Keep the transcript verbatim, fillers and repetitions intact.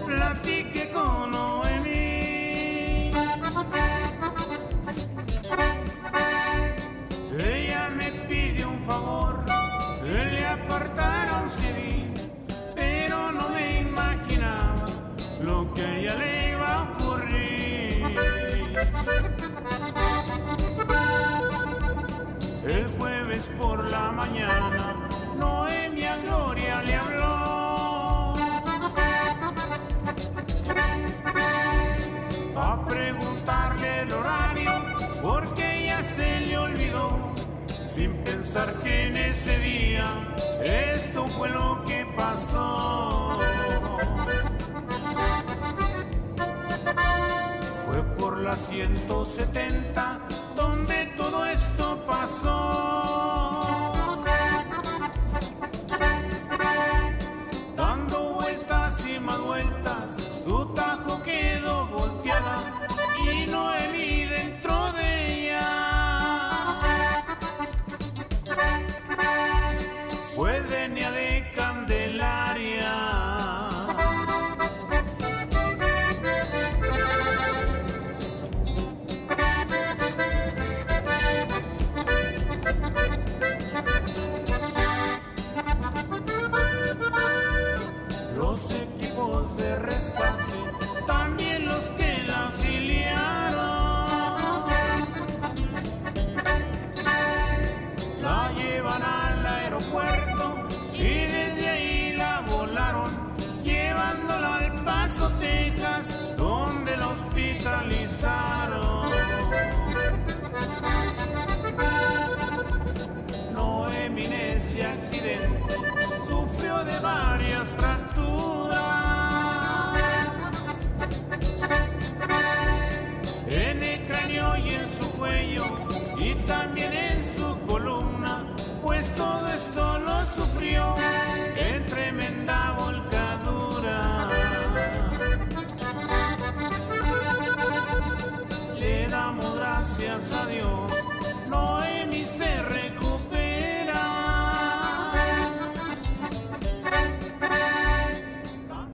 platiqué con Noemí. Ella me pidió un favor, que le apartara un C D, pero no me imaginaba lo que a ella le iba a ocurrir. El jueves por la mañana, Noemí a Gloria le habló a preguntarle el horario, porque ella se le olvidó, sin pensar que en ese día esto fue lo que pasó. Fue por la ciento setenta donde todo esto pasó. Dando vueltas y más vueltas, su Tajo quedó volteada y Noemí dentro de ella. Pues venía de Candelaria. Los equipos de rescate, también los que la auxiliaron, la llevan al aeropuerto y desde ahí la volaron, llevándola al Paso, Texas, donde la hospitalizaron. Noemí en ese accidente sufrió de varias fracturas en el cráneo y en su cuello, y también en su columna, pues todo esto lo sufrió en tremenda volcadura. Le damos gracias a Dios, no